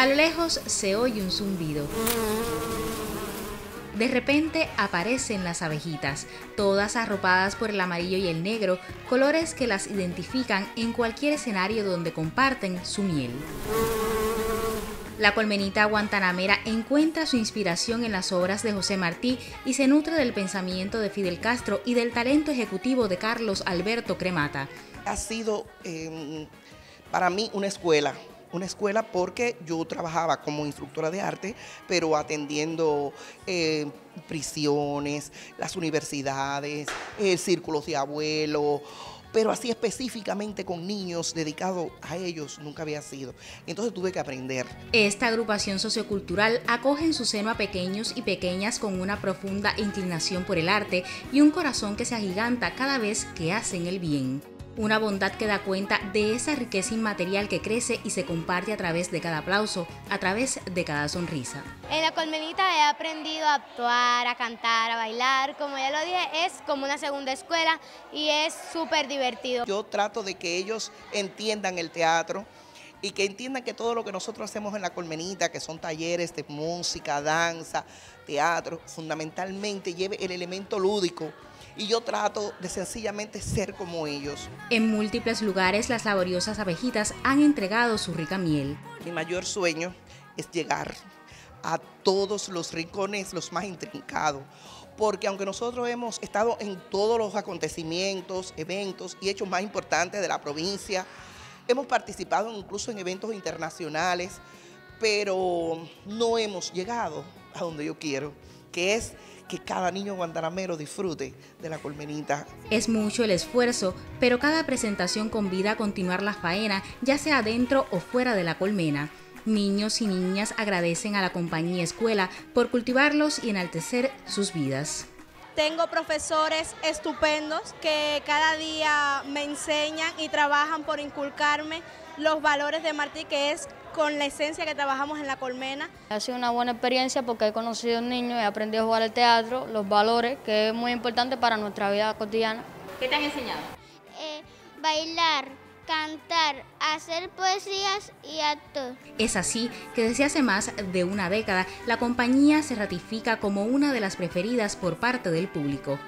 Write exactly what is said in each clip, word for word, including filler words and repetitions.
A lo lejos se oye un zumbido. De repente aparecen las abejitas, todas arropadas por el amarillo y el negro, colores que las identifican en cualquier escenario donde comparten su miel. La colmenita guantanamera encuentra su inspiración en las obras de José Martí y se nutre del pensamiento de Fidel Castro y del talento ejecutivo de Carlos Alberto Cremata. Ha sido eh, para mí una escuela. Una escuela porque yo trabajaba como instructora de arte, pero atendiendo eh, prisiones, las universidades, eh, círculos de abuelos, pero así específicamente con niños dedicados a ellos nunca había sido. Entonces tuve que aprender. Esta agrupación sociocultural acoge en su seno a pequeños y pequeñas con una profunda inclinación por el arte y un corazón que se agiganta cada vez que hacen el bien. Una bondad que da cuenta de esa riqueza inmaterial que crece y se comparte a través de cada aplauso, a través de cada sonrisa. En la colmenita he aprendido a actuar, a cantar, a bailar. Como ya lo dije, es como una segunda escuela y es súper divertido. Yo trato de que ellos entiendan el teatro y que entiendan que todo lo que nosotros hacemos en la colmenita, que son talleres de música, danza, teatro, fundamentalmente lleve el elemento lúdico. Y yo trato de sencillamente ser como ellos. En múltiples lugares las laboriosas abejitas han entregado su rica miel. Mi mayor sueño es llegar a todos los rincones, los más intrincados, porque aunque nosotros hemos estado en todos los acontecimientos, eventos y hechos más importantes de la provincia, hemos participado incluso en eventos internacionales, pero no hemos llegado a donde yo quiero, que es que cada niño guantanamero disfrute de la colmenita. Es mucho el esfuerzo, pero cada presentación convida a continuar la faena, ya sea dentro o fuera de la colmena. Niños y niñas agradecen a la compañía escuela por cultivarlos y enaltecer sus vidas. Tengo profesores estupendos que cada día me enseñan y trabajan por inculcarme los valores de Martí, que es con la esencia que trabajamos en la colmena. Ha sido una buena experiencia porque he conocido niños, he aprendido a jugar al teatro, los valores, que es muy importante para nuestra vida cotidiana. ¿Qué te han enseñado? Eh, bailar, cantar, hacer poesías y actos. Es así que desde hace más de una década la compañía se ratifica como una de las preferidas por parte del público.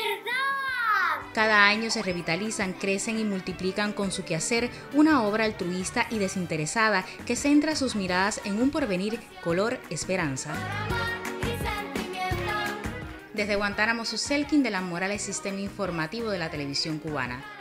Cada año se revitalizan, crecen y multiplican con su quehacer una obra altruista y desinteresada que centra sus miradas en un porvenir color esperanza. Desde Guantánamo, Suselkin de la Morales, Sistema Informativo de la Televisión Cubana.